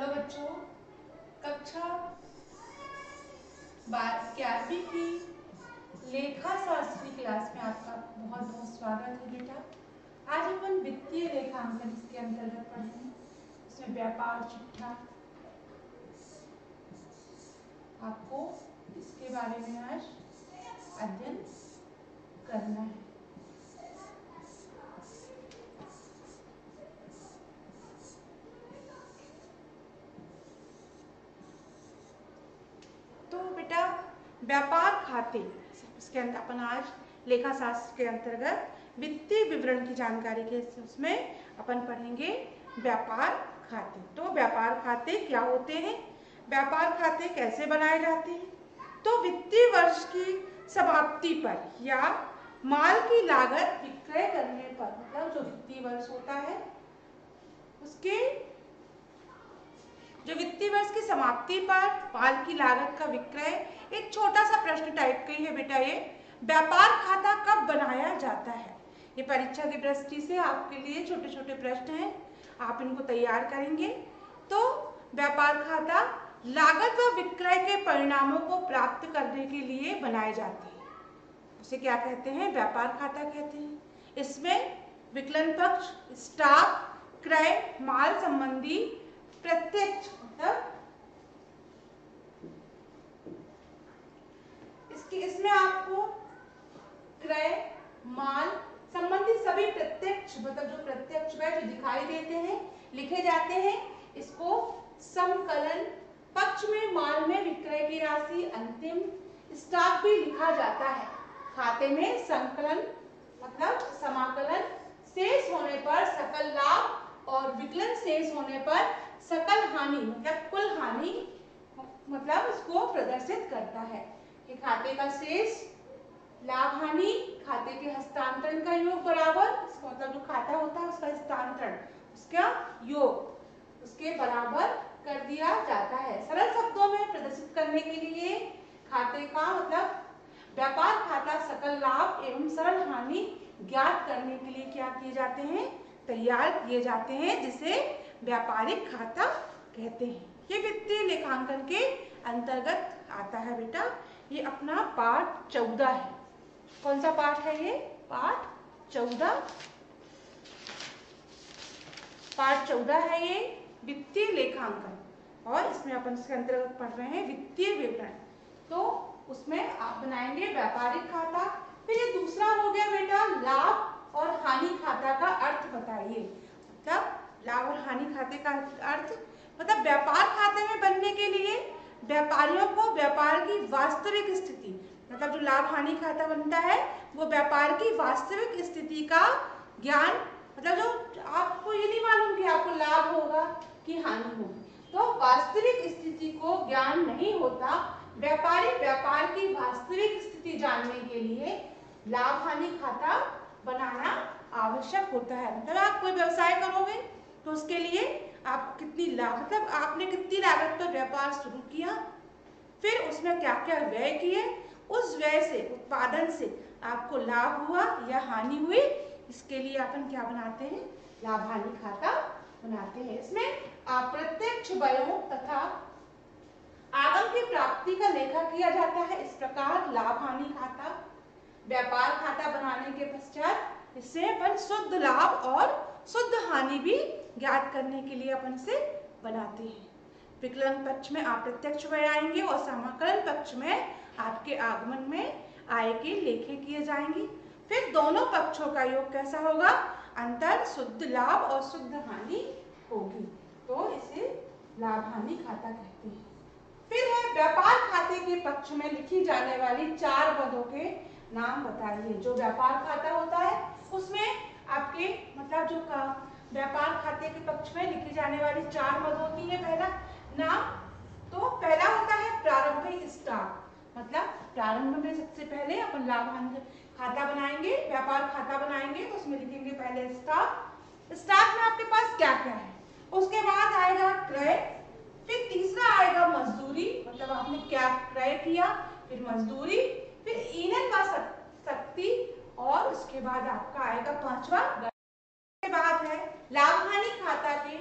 Hello बच्चों, कक्षा 11वीं की लेखा शास्त्री क्लास में आपका बहुत बहुत स्वागत है बेटा। आज अपन वित्तीय लेखांकन इसके अंतर्गत पढ़ेंगे। इसमें व्यापार चिट्ठा, आपको इसके बारे में आज अध्ययन करना है। तो बेटा व्यापार खाते, इसके अंदर अपन आज लेखा शास्त्र के अंतर्गत वित्तीय विवरण की जानकारी के उसमें अपन पढ़ेंगे व्यापार खाते। तो व्यापार खाते क्या होते हैं, व्यापार खाते कैसे बनाए जाते हैं। तो वित्तीय वर्ष की समाप्ति पर या माल की लागत विक्रय करने पर, मतलब जो वित्तीय वर्ष होता है उसके जो वित्तीय वर्ष की समाप्ति पर माल की लागत का विक्रय, एक छोटा सा प्रश्न टाइप का ही है बेटा। ये व्यापार खाता कब बनाया जाता है, ये परीक्षा की दृष्टि से आपके लिए छोटे छोटे प्रश्न हैं, आप इनको तैयार करेंगे। तो व्यापार खाता लागत व विक्रय के परिणामों को प्राप्त करने के लिए बनाए जाते हैं। उसे क्या कहते हैं, व्यापार खाता कहते हैं। इसमें विकलन पक्ष, स्टॉक, क्रय, माल संबंधी प्रत्यक्ष, मतलब इसमें आपको क्रय, माल संबंधी सभी प्रत्यक्ष, मतलब जो प्रत्यक्ष व्यय जो दिखाई देते हैं, लिखे जाते हैं। इसको समकलन पक्ष में माल में विक्रय की राशि, अंतिम स्टॉक भी लिखा जाता है। खाते में संकलन मतलब समाकलन, शेष होने पर सकल लाभ और विकलन शेष होने पर सकल हानि मतलब कुल हानि, मतलब उसको प्रदर्शित करता है कि खाते का शेष, लाभ हानि, खाते के हस्तांतरण का योग बराबर, इसका मतलब जो खाता होता है उसका हस्तांतरण, उसका योग उसके बराबर कर दिया जाता है। सरल शब्दों में प्रदर्शित करने के लिए खाते का मतलब व्यापार खाता सकल लाभ एवं सरल हानि ज्ञात करने के लिए क्या किए जाते हैं, तैयार किए जाते हैं, जिसे व्यापारिक खाता कहते हैं। ये वित्तीय लेखांकन के अंतर्गत आता है बेटा। ये अपना पाठ 14 है। कौन सा पाठ है ये, पाठ 14। पाठ 14 है ये वित्तीय लेखांकन, और इसमें अपन इसके अंतर्गत पढ़ रहे हैं वित्तीय विवरण। तो उसमें आप बनाएंगे व्यापारिक खाता। फिर ये दूसरा हो गया बेटा लाभ और हानि खाता का अर्थ बताइए। मतलब लाभ और हानि खाते का अर्थ, मतलब व्यापार खाते में बनने के लिए व्यापारियों को व्यापार की वास्तविक स्थिति, मतलब जो लाभ हानि खाता बनता है वो व्यापार की वास्तविक स्थिति का ज्ञान, मतलब जो आपको ये नहीं मालूम कि आपको लाभ होगा कि हानि होगी, तो वास्तविक स्थिति को ज्ञान नहीं होता। व्यापारी व्यापार की वास्तविक स्थिति जानने के लिए लाभ हानि खाता बनाना आवश्यक होता है। मतलब आप कोई व्यवसाय करोगे तो उसके लिए आप कितनी लागत, मतलब आपने कितनी लागत पर व्यापार शुरू किया, फिर उसमें क्या क्या व्यय किए, उस व्यय से, उत्पादन से आपको लाभ हुआ या हानि हुई, इसके लिए अपन क्या बनाते हैं, लाभ हानि खाता बनाते हैं। इसमें अप्रत्यक्ष व्ययों तथा आगम की प्राप्ति का लेखा किया जाता है। इस प्रकार लाभ हानि खाता, व्यापार खाता बनाने के पश्चात इससे अपन शुद्ध लाभ और शुद्ध हानि भी ज्ञात करने के लिए अपन से बनाते हैं। विकलन पक्ष में अप्रत्यक्ष व्यय आएंगे और समाकलन पक्ष में आपके आगमन में आय के लेखे किए जाएंगे। फिर दोनों पक्षों का योग कैसा होगा, अंतर शुद्ध लाभ और शुद्ध हानि होगी, तो इसे लाभ हानि खाता कहते हैं। फिर है व्यापार खाते के पक्ष में लिखी जाने वाली 4 पदों के नाम बताइए। जो व्यापार खाता होता है उसमें आपके मतलब जो व्यापार खाते के पक्ष में लिखी जाने वाली 4 पद होती है। पहला नाम, तो पहला होता है प्रारंभिक स्टॉक, मतलब प्रारंभ में सबसे पहले अपन लाभ हानि खाता बनाएंगे, व्यापार खाता बनाएंगे तो उसमें लिखेंगे पहले स्टॉक। स्टॉक में आपके पास क्या क्या है, उसके बाद आएगा क्रय, फिर तीसरा आएगा मजदूरी, मतलब आपने क्या क्रय किया, फिर मजदूरी, फिर ईंधन व शक्ति, और उसके बाद आपका आएगा 5वां। बाद है लाभ हानि खाता के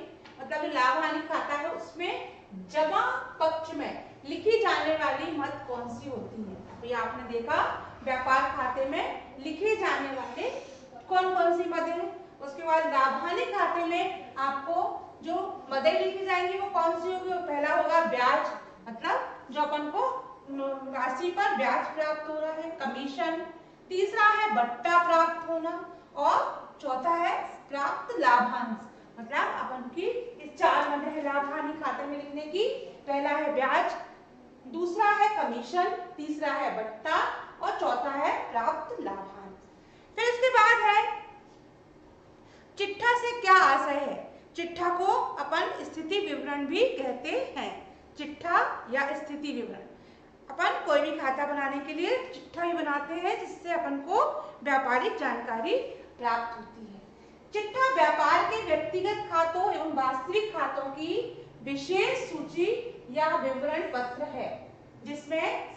मतलब जो लाभ हानि खाता है उसमें जमा पक्ष में लिखी जाने वाली मद कौन सी होती है। अभी आपने देखा व्यापार खाते में लिखे जाने वाले कौन कौन सी मदें हैं। उसके बाद लाभ हानि खाते में आपको जो मदें लिखी जाएंगी वो कौन सी होगी। पहला होगा ब्याज, मतलब जो अपन को राशि पर ब्याज प्राप्त हो रहा है, कमीशन। तीसरा है बट्टा प्राप्त होना और चौथा है प्राप्त लाभांश, मतलब अपन की इस 4 मदें हैं लाभ हानि खाते में लिखने की। पहला है ब्याज, दूसरा है कमीशन, तीसरा है बट्टा और चौथा है प्राप्त लाभांश। फिर इसके बाद है चिट्ठा से क्या आशय है। चिट्ठा को अपन स्थिति विवरण भी कहते हैं। चिट्ठा या स्थिति विवरण, अपन कोई भी खाता बनाने के लिए चिट्ठा ही बनाते हैं जिससे अपन को व्यापारिक जानकारी प्राप्त होती है। चिट्ठा व्यापार के व्यक्तिगत खातों एवं वास्तविक खातों की विशेष सूची या विवरण पत्र है जिसमें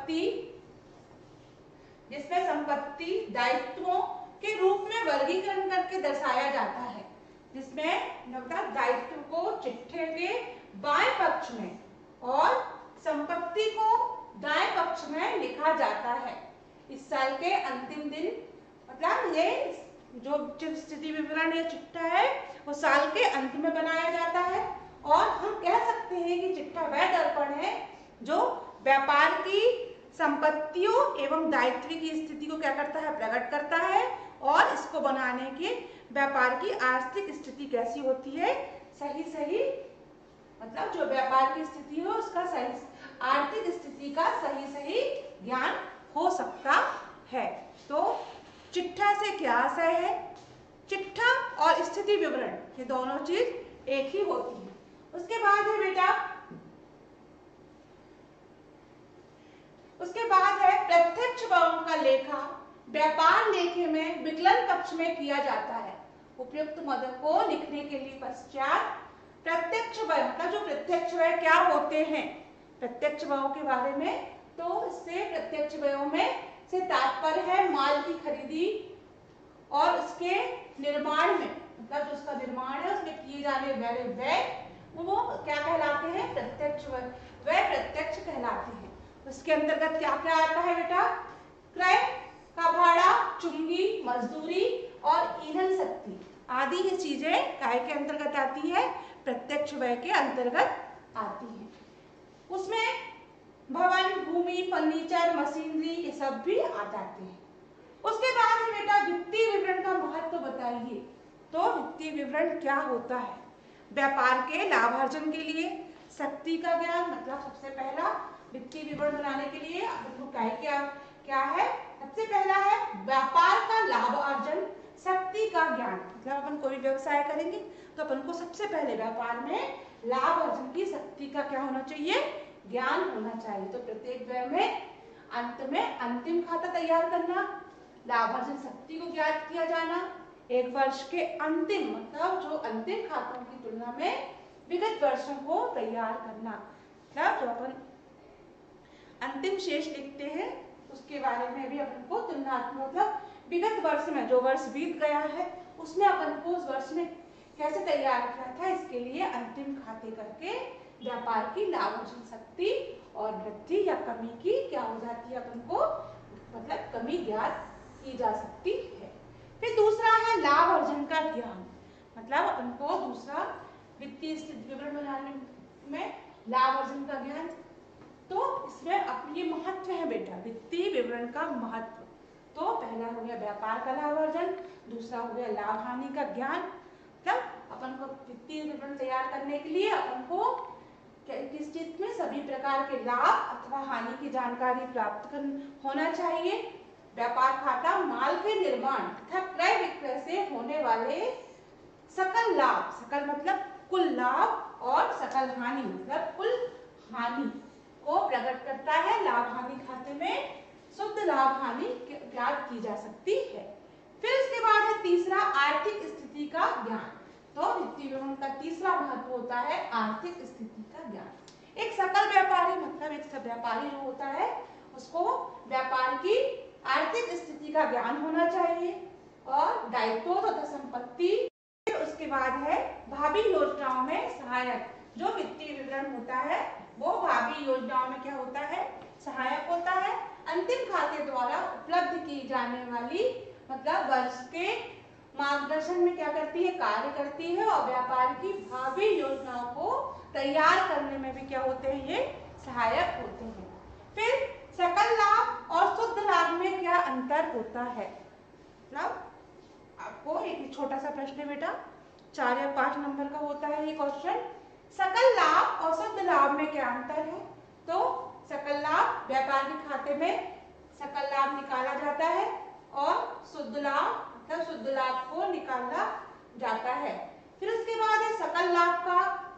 संपत्ति दायित्वों के रूप में वर्गीकरण करके दर्शाया जाता है, जिसमें मतलब दायित्व को चिट्ठे के बाएं पक्ष में और संपत्ति को दाएं पक्ष में लिखा जाता है। इस साल के अंतिम दिन, मतलब ये जो स्थिति विवरण या चिट्ठा है वो साल के अंत में बनाया जाता है। और हम कह सकते हैं कि चिट्ठा वह दर्पण है जो व्यापार की संपत्तियों एवं दायित्व की स्थिति को क्या करता है, प्रकट करता है। और इसको बनाने के व्यापार की आर्थिक स्थिति कैसी होती है, सही मतलब जो व्यापार की स्थिति हो उसका सही आर्थिक स्थिति का सही ज्ञान हो सकता है। तो चिट्ठा से क्या आशय है, चिट्ठा और स्थिति विवरण ये दोनों चीज एक ही होती है। उसके बाद है बेटा, उसके बाद है प्रत्यक्ष व्ययों का लेखा व्यापार लेखे में विकलन पक्ष में किया जाता है। उपयुक्त मदों को लिखने के लिए पश्चात प्रत्यक्ष व्यय, मतलब जो प्रत्यक्ष व्यय क्या होते हैं, प्रत्यक्ष व्ययों के बारे में, तो इससे प्रत्यक्ष व्ययों में से तात्पर्य है माल की खरीदी और उसके निर्माण में, मतलब जो उसका निर्माण है उसमें किए जाने वाले व्यय वो क्या कहलाते हैं, प्रत्यक्ष व्यय, वह प्रत्यक्ष कहलाते हैं। उसके अंतर्गत क्या क्या आता है बेटा, क्रय का भाड़ा, चुंगी, मजदूरी और ईंधन शक्ति आदि ये चीजें काय के अंतर्गत आती है, प्रत्यक्ष व्यय के अंतर्गत आती है। उसमें भवन, भूमि, फर्नीचर, मशीनरी ये सब भी आ जाते हैं। उसके बाद है बेटा वित्तीय विवरण का महत्व बताइए। तो वित्तीय विवरण क्या होता है, व्यापार के लाभार्जन के लिए शक्ति का ज्ञान, मतलब सबसे पहला वित्तीय विवरण बनाने के लिए आपको क्या है, सबसे पहला है व्यापार का लाभ अर्जन शक्ति का ज्ञान। मतलब अपन कोई व्यवसाय करेंगे तो अपन को सबसे पहले व्यापार में लाभ अर्जन की शक्ति का क्या होना चाहिए, ज्ञान होना चाहिए। तो प्रत्येक व्यय में अंत में अंतिम खाता तैयार करना, लाभ अर्जन शक्ति को ज्ञात किया जाना, एक वर्ष के अंतिम मतलब जो अंतिम खातों की तुलना में विगत वर्षों को तैयार करना, मतलब जो अपन अंतिम शेष लिखते हैं उसके बारे में भी अपन को तुलनात्मक, मतलब विगत वर्ष में जो वर्ष बीत गया है उसमें अपन को उस वर्ष में कैसे तैयार किया था, इसके लिए अंतिम खाते करके व्यापार की लाभ अर्जन शक्ति और वृद्धि या कमी की क्या हो जाती है, अपन को मतलब कमी ज्ञात की जा सकती है। फिर दूसरा है लाभ अर्जन का ज्ञान, मतलब अपन को दूसरा वित्तीय स्थिति विवरण बनाने में लाभ अर्जन का ज्ञान। तो इसमें अब ये महत्व है बेटा वित्तीय विवरण का महत्व। तो पहला हो गया व्यापार का लाभ अर्जन, दूसरा हो गया लाभ हानि का ज्ञान। तब अपन को वित्तीय विवरण तैयार करने के लिए अपन को किस चीज में सभी प्रकार के लाभ अथवा हानि की जानकारी प्राप्त होना चाहिए। व्यापार खाता माल के निर्माण तथा क्रय विक्रय से होने वाले सकल लाभ, सकल मतलब कुल लाभ, और सकल हानि मतलब कुल हानि को प्रकट करता है। लाभ हानि खाते में शुद्ध लाभ हानि ज्ञात की जा सकती है। फिर इसके बाद है तीसरा आर्थिक स्थिति का ज्ञान। तो वित्तीय विवरण का तीसरा महत्व होता है आर्थिक स्थिति का ज्ञान। एक सकल व्यापारी मतलब एक सब व्यापारी जो होता है उसको व्यापार की आर्थिक स्थिति का ज्ञान होना चाहिए और दायित्व तथा संपत्ति, उसके बाद है भावी योजनाओं में सहायक। जो वित्तीय विवरण होता है वो भावी योजनाओं में क्या होता है, सहायक होता है। अंतिम खाते द्वारा उपलब्ध की जाने वाली मतलब वर्ष के मार्गदर्शन में क्या करती है, कार्य करती है और व्यापार की भावी योजनाओं को तैयार करने में भी क्या होते हैं, ये सहायक होते हैं। फिर सकल लाभ और शुद्ध लाभ में क्या अंतर होता है। मतलब आपको एक छोटा सा प्रश्न है बेटा, 4 या 5 नंबर का होता है ये क्वेश्चन। सकल लाभ और शुद्ध लाभ में क्या अंतर है। तो सकल लाभ व्यापारिक खाते में सकल लाभ निकाला जाता है और शुद्ध लाभ मतलब शुद्ध लाभ को निकाला जाता है। फिर उसके बाद है सकल लाभ का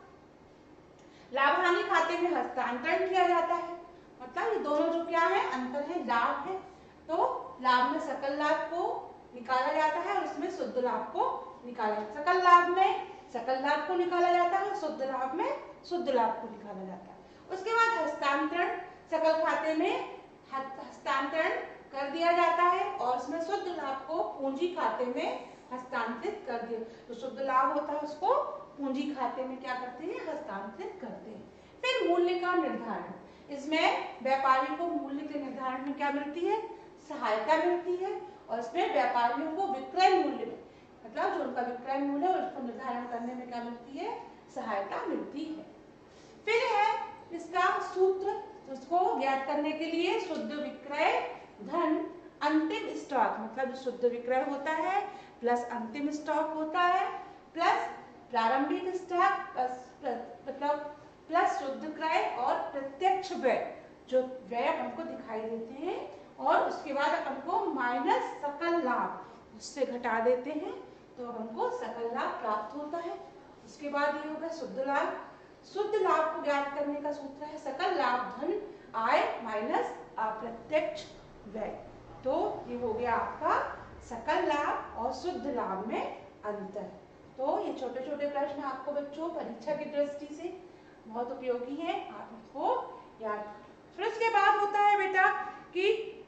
लाभ हानि खाते में हस्तांतरण किया जाता है। मतलब ये दोनों जो क्या है, अंतर है, लाभ है। तो लाभ में सकल लाभ को निकाला जाता है और उसमें शुद्ध लाभ को निकाला जाता है। सकल लाभ में सकल लाभ को निकाला जाता है और शुद्ध लाभ में शुद्ध लाभ को निकाला जाता है। उसके बाद हस्तांतरण, सकल खाते में हस्तांतरण कर दिया जाता है और उसमें शुद्ध लाभ को पूंजी खाते में हस्तांतरित कर दिया। तो शुद्ध लाभ होता है उसको पूंजी खाते में क्या करते हैं, हस्तांतरित करते हैं। फिर मूल्य का निर्धारण, इसमें व्यापारी को मूल्य के निर्धारण में क्या मिलती है, सहायता मिलती है और इसमें व्यापारियों को विक्रय मूल्य में मतलब जो उनका विक्रय मूल्य है उसको निर्धारण करने में क्या मिलती है, सहायता मिलती है। फिर है इसका सूत्र, उसको ज्ञात करने के लिए शुद्ध विक्रय धन अंतिम स्टॉक मतलब शुद्ध विक्रय होता है प्लस अंतिम स्टॉक होता है प्लस प्रारंभिक स्टॉक मतलब प्लस शुद्ध क्रय और प्रत्यक्ष व्यय, जो व्यय हमको दिखाई देते हैं और उसके बाद हमको माइनस सकल लाभ उससे घटा देते हैं तो हमको सकल लाभ प्राप्त होता है। उसके बाद ये होगा शुद्ध लाभ। शुद्ध लाभ को ज्ञात करने का सूत्र है सकल लाभ धन आय माइनस अप्रत्यक्ष व्यय। तो ये हो गया आपका सकल लाभ और शुद्ध लाभ में अंतर। तो ये छोटे छोटे प्रश्न आपको बच्चों परीक्षा की दृष्टि से बहुत उपयोगी है, आप इसको याद। फिर उसके बाद होता है बेटा कि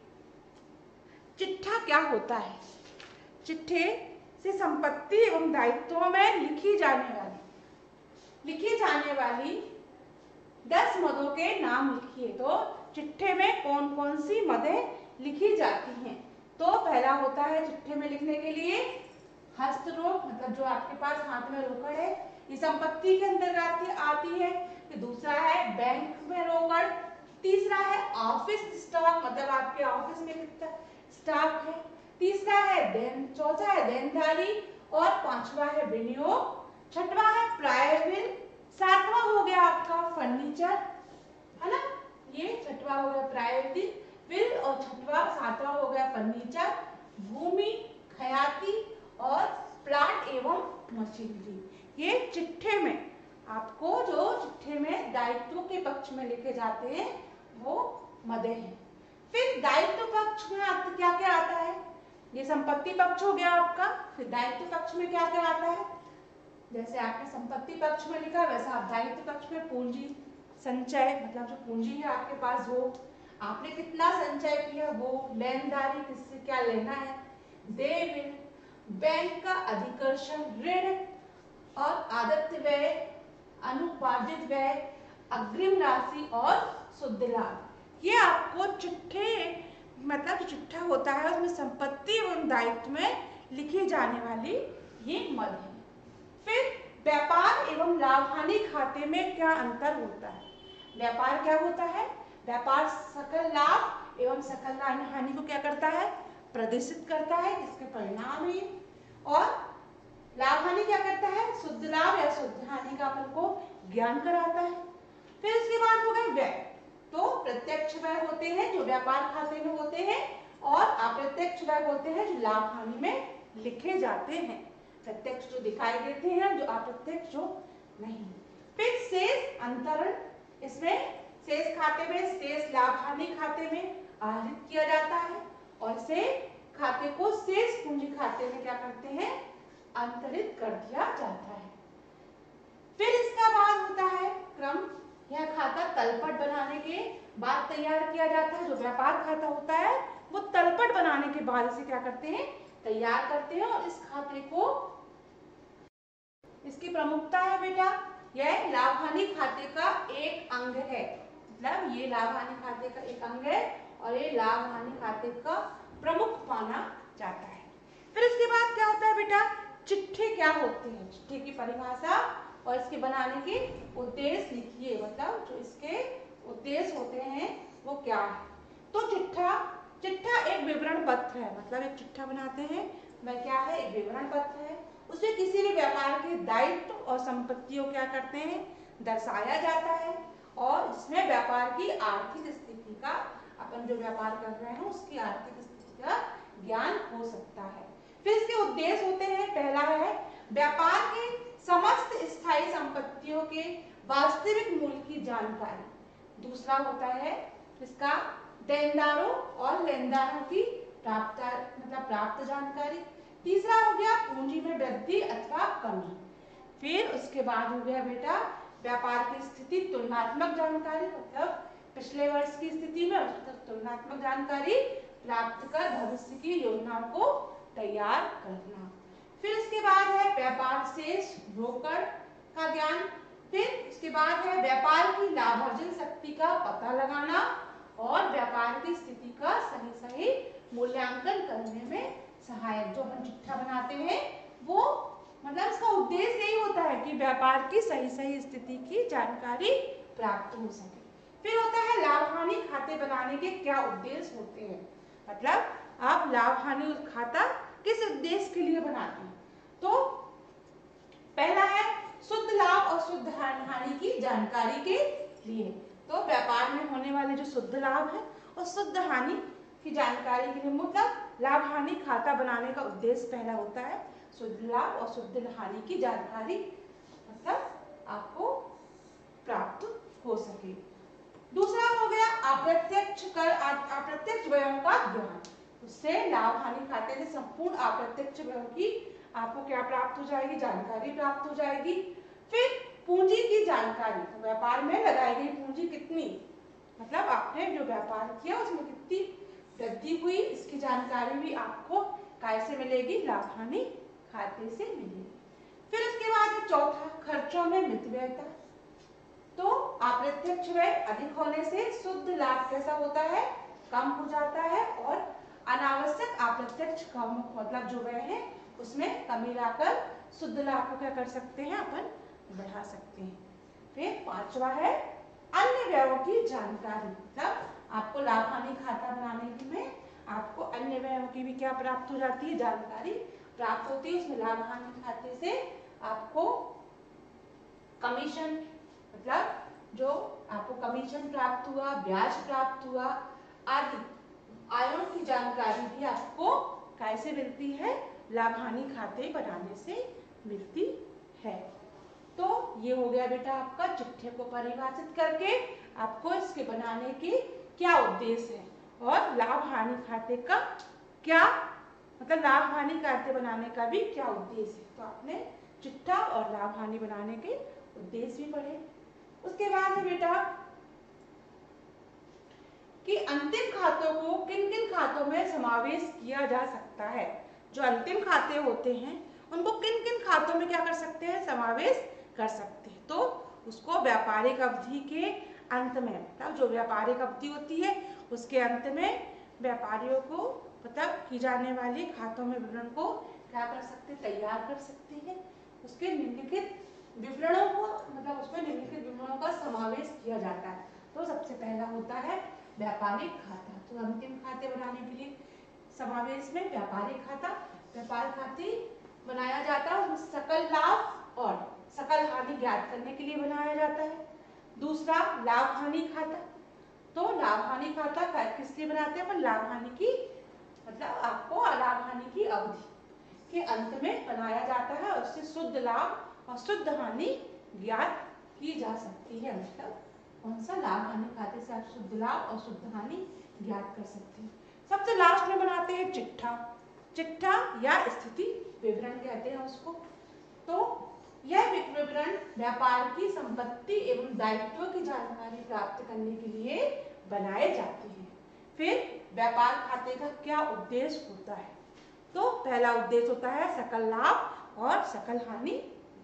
चिट्ठा क्या होता है। चिट्ठे से संपत्ति एवं दायित्वों में लिखी जाने वाली 10 मदों के नाम लिखिए। तो चिट्ठे में कौन कौन सी मदें लिखी जाती हैं। तो पहला होता है चिट्ठे में लिखने के लिए हस्त रोक मतलब जो आपके पास हाथ में रोकड़ है, ये संपत्ति के अंतर्गत आती है। फिर दूसरा है बैंक में रोकड़, तीसरा है ऑफिस स्टॉक मतलब आपके ऑफिस में कितना स्टॉक है, तीसरा है चौथा है देनदारी और पांचवा है विनियोग, छठवां है प्राय बिल, सातवां हो गया आपका फर्नीचर है ना, ये छठवां हो गया प्राय बिल और सातवां हो गया फर्नीचर, भूमि खयाती और प्लांट एवं मशीनरी। ये चिट्ठे में आपको जो चिट्ठे में दायित्व के पक्ष में लिखे जाते हैं वो मदे हैं। फिर दायित्व पक्ष में आपको क्या क्या आता है, ये संपत्ति पक्ष हो गया आपका। फिर दायित्व पक्ष में क्या क्या आता है, जैसे आपने संपत्ति पक्ष में लिखा वैसा आप दायित्व पक्ष में पूंजी संचय मतलब जो पूंजी है आपके पास वो आपने कितना संचय किया, वो लेनदारी किससे क्या लेना है, देय बिल, बैंक का अधिकर्षण ऋण और आदत्य व्यय, अनुपार्जित व्यय, अग्रिम राशि और शुद्ध लाभ। ये आपको चिट्ठे मतलब जो चिट्ठा होता है उसमें संपत्ति एवं दायित्व में लिखी जाने वाली ये मद है। फिर व्यापार एवं लाभ हानि खाते में क्या अंतर होता है। व्यापार क्या होता है, व्यापार सकल लाभ एवं सकल हानि को क्या करता है, प्रदर्शित करता है, जिसके परिणाम है। और लाभ हानि क्या करता है, शुद्ध लाभ या शुद्ध हानि का अपन को ज्ञान कराता है। फिर उसके बाद हो गए व्यय। तो प्रत्यक्ष व्यय होते हैं जो व्यापार खाते में होते हैं और अप्रत्यक्ष व्यय होते हैं जो लाभ हानि में लिखे जाते हैं। प्रत्यक्ष जो दिखाई देते हैं, जो अप्रत्यक्ष जो नहीं। फिर शेष अंतरण, इसमें शेष खाते में शेष लाभ हानि खाते में आहरित किया जाता है और से खाते को शेष पूंजी खाते में क्या करते हैं, अंतरित कर दिया जाता है। फिर इसका बाद होता है क्रम, यह खाता तलपट बनाने के बाद तैयार किया जाता है। जो व्यापार खाता होता है वो तलपट बनाने के बाद इसे क्या करते हैं, तैयार करते हैं और इस खाते को प्रमुखता है बेटा, यह लाभ हानि खाते का एक अंग है, मतलब ये लाभ हानि खाते का एक अंग है और ये लाभ हानि खाते का प्रमुख माना जाता है। फिर इसके बाद क्या होता है बेटा, चिट्ठे क्या होते हैं, चिट्ठे की परिभाषा और इसके बनाने के उद्देश्य लिखिए, मतलब जो इसके उद्देश्य होते हैं वो क्या है। तो चिट्ठा एक विवरण पत्र है, मतलब एक चिट्ठा बनाते हैं वह क्या है, एक विवरण पत्र है। उसमें किसी भी व्यापार के दायित्व और संपत्तियों क्या करते हैं, दर्शाया जाता है और इसमें व्यापार की आर्थिक स्थिति का, अपन जो व्यापार कर रहे हैं उसकी आर्थिक स्थिति का ज्ञान हो सकता है। फिर इसके उद्देश्य होते हैं, पहला है व्यापार की समस्त स्थायी संपत्तियों के वास्तविक मूल्य की जानकारी। दूसरा होता है इसका देनदारों और लेनदारों की प्राप्त जानकारी। तीसरा हो गया पूंजी में वृद्धि अथवा कमी। फिर उसके बाद हो गया बेटा व्यापार की स्थिति तुलनात्मक जानकारी, मतलब पिछले वर्ष की स्थिति में उसका तुलनात्मक जानकारी प्राप्त कर भविष्य की योजनाओं को तैयार करना। फिर इसके बाद है व्यापार शेष ब्रोकर का ज्ञान। फिर इसके बाद है व्यापार की लाभार्जन शक्ति का पता लगाना और व्यापार की स्थिति का सही मूल्यांकन करने में सहायक। जो हम चिट्ठा बनाते हैं वो मतलब इसका उद्देश्य यही होता है कि व्यापार की सही स्थिति की जानकारी प्राप्त हो सके। फिर होता है लाभ हानि खाते बनाने के क्या उद्देश्य होते हैं, मतलब आप लाभ हानि खाता किस उद्देश्य के लिए बनाते हैं। तो पहला है शुद्ध लाभ और शुद्ध हानि की जानकारी के लिए। तो व्यापार में होने वाले जो शुद्ध लाभ है और शुद्ध हानि की जानकारी के लिए, मतलब लाभ हानि खाता बनाने का उद्देश्य पहला होता है शुद्ध लाभ और शुद्ध हानि की जानकारी, मतलब आपको प्राप्त हो सके। दूसरा हो गया अप्रत्यक्ष व्ययों का ज्ञान। उससे लाभ हानि खाते से संपूर्ण अप्रत्यक्ष व्ययों की आपको क्या प्राप्त हो जाएगी, जानकारी प्राप्त हो जाएगी। फिर पूंजी की जानकारी, तो व्यापार में लगाई गई पूंजी कितनी, मतलब आपने जो व्यापार किया उसमें कितनी वृद्धि हुई, इसकी जानकारी भी आपको कैसे मिलेगी, लाभ हानि खाते से मिलेगी। फिर इसके बाद चौथा खर्चों में मितव्ययता। तो अप्रत्यक्ष व्यय अधिक होने से शुद्ध लाभ कैसा होता है, कम हो जाता है और अनावश्यक अप्रत्यक्ष कम, मतलब जो व्यय है उसमें कमी लाकर शुद्ध लाभ को क्या कर सकते हैं, अपन बढ़ा सकते हैं। फिर पांचवा है अन्य व्ययों की जानकारी, मतलब आपको लाभ हानि खाता बनाने में आपको अन्य व्ययों की भी क्या प्राप्त हो जाती है, जानकारी प्राप्त होती है। उसमें लाभ हानि खाते से आपको कमीशन, मतलब जो आपको कमीशन प्राप्त हुआ, ब्याज प्राप्त हुआ आदि आयों की जानकारी भी आपको कैसे मिलती है, लाभ हानि खाते बनाने से मिलती है। तो ये हो गया बेटा आपका चिट्ठे को परिभाषित करके आपको इसके बनाने के क्या उद्देश्य है और लाभ हानि खाते का क्या, मतलब लाभ हानि खाते बनाने का भी क्या उद्देश्य है। तो आपने चिट्ठा और लाभ हानि बनाने के उद्देश्य भी पढ़े। उसके बाद है बेटा कि अंतिम खातों को किन किन खातों में समावेश किया जा सकता है। जो अंतिम खाते होते हैं उनको किन किन खातों में क्या कर सकते हैं, समावेश कर सकते हैं। तो उसको व्यापारिक अवधि के अंत में, मतलब जो व्यापारिक अवधि होती है उसके अंत में व्यापारियों को मतलब की जाने वाली खातों में विवरण को क्या कर सकते हैं, तैयार कर सकते हैं। उसके निम्नलिखित विवरणों को, मतलब उसमें निम्नलिखित विवरणों का समावेश किया जाता है। तो सबसे पहला होता है व्यापारिक खाता। तो अंतिम खाते बनाने के लिए समावेश में व्यापारिक खाता, व्यापार खाते बनाया जाता है, सकल लाभ और सकल हानि ज्ञात करने के लिए बनाया जाता है। दूसरा लाभ हानि खाता। तो लाभ हानि खाता किस लिए बनाते हैं, पर लाभ हानि की, मतलब आपको लाभ हानि की अवधि के अंत में बनाया जाता है और उससे शुद्ध लाभ और शुद्ध हानि ज्ञात की जा सकती है। मतलब कौन सा, लाभ हानि खाते से आप शुद्ध लाभ और शुद्ध हानि ज्ञात कर सकते हैं। सबसे लास्ट में बनाते हैं चिट्ठा या स्थिति विवरण कहते हैं उसको। तो यह विवरण व्यापार की संपत्ति एवं दायित्वों की जानकारी प्राप्त करने के लिए बनाए जाते हैं। फिर व्यापार खाते का क्या उद्देश्य होता है, तो पहला उद्देश्य होता है सकल लाभ और सकल हानि।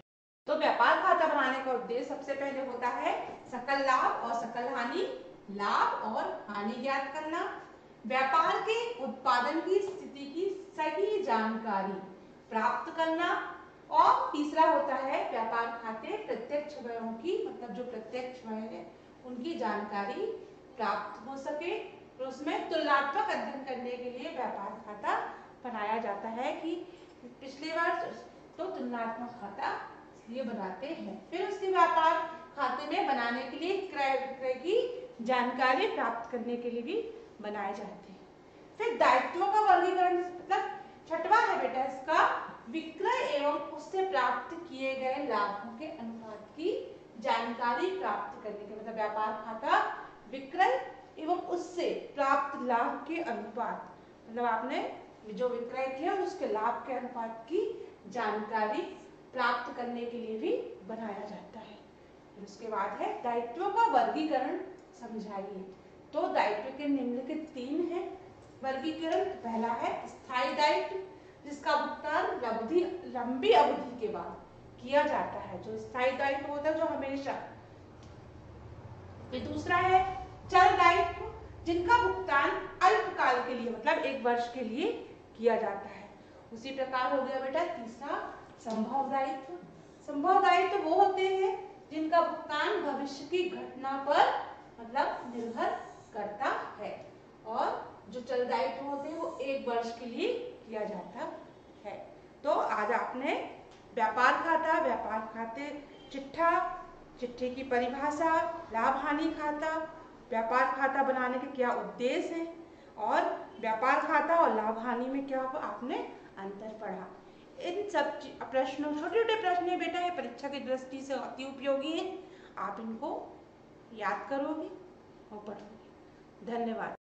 तो व्यापार खाता बनाने का उद्देश्य सबसे पहले होता है सकल लाभ और सकल हानि, लाभ और हानि ज्ञात करना, व्यापार के उत्पादन की स्थिति की सही जानकारी प्राप्त करना, और तीसरा होता है व्यापार खाते प्रत्यक्ष व्ययों की, मतलब जो प्रत्यक्ष व्यय है उनकी जानकारी प्राप्त हो सके। तो उसमें तुलनात्मक अध्ययन करने के लिए व्यापार खाता बनाया जाता है कि पिछले वर्ष तो तुलनात्मक खाता इसलिए बनाते हैं। फिर उसके व्यापार खाते में बनाने के लिए क्रय विक्रय की जानकारी प्राप्त करने के लिए भी बनाए जाते हैं। फिर दायित्वों का वर्गीकरण, मतलब छठवां है बेटा इसका, विक्रय एवं उससे प्राप्त किए गए लाभों के अनुपात की जानकारी प्राप्त करने के, मतलब व्यापार खाता विक्रय एवं उससे प्राप्त लाभ के अनुपात, मतलब आपने जो विक्रय किया उसके लाभ के अनुपात की जानकारी प्राप्त करने के लिए भी बनाया जाता है। फिर उसके बाद है दायित्वों का वर्गीकरण समझाइए। तो दायित्व के निम्नलिखित 3 हैं वर्गीकरण। पहला है स्थायी दायित्व, जिसका भुगतान लंबी अवधि के बाद किया जाता है, जो स्थायी दायित्व होता है जो हमेशा। फिर दूसरा है चल दायित्व, जिनका भुगतान अल्पकाल के लिए, मतलब 1 वर्ष के लिए किया जाता है। उसी प्रकार हो गया बेटा तीसरा संभव दायित्व। संभव दायित्व वो होते हैं जिनका भुगतान भविष्य की घटना पर मतलब निर्भर करता है, और जो चल दायित्व होते हैं वो 1 वर्ष के लिए किया जाता है। तो आज आपने व्यापार खाता, व्यापार खाते चिट्ठा, चिट्ठे की परिभाषा, लाभ हानि खाता, व्यापार खाता बनाने के क्या उद्देश्य हैं, और व्यापार खाता और लाभ हानि में क्या आपने अंतर पढ़ा। इन सब प्रश्नों, छोटे छोटे प्रश्न है बेटा, ये परीक्षा की दृष्टि से अति उपयोगी हैं। आप इनको याद करोगे और पढ़ोगे। धन्यवाद।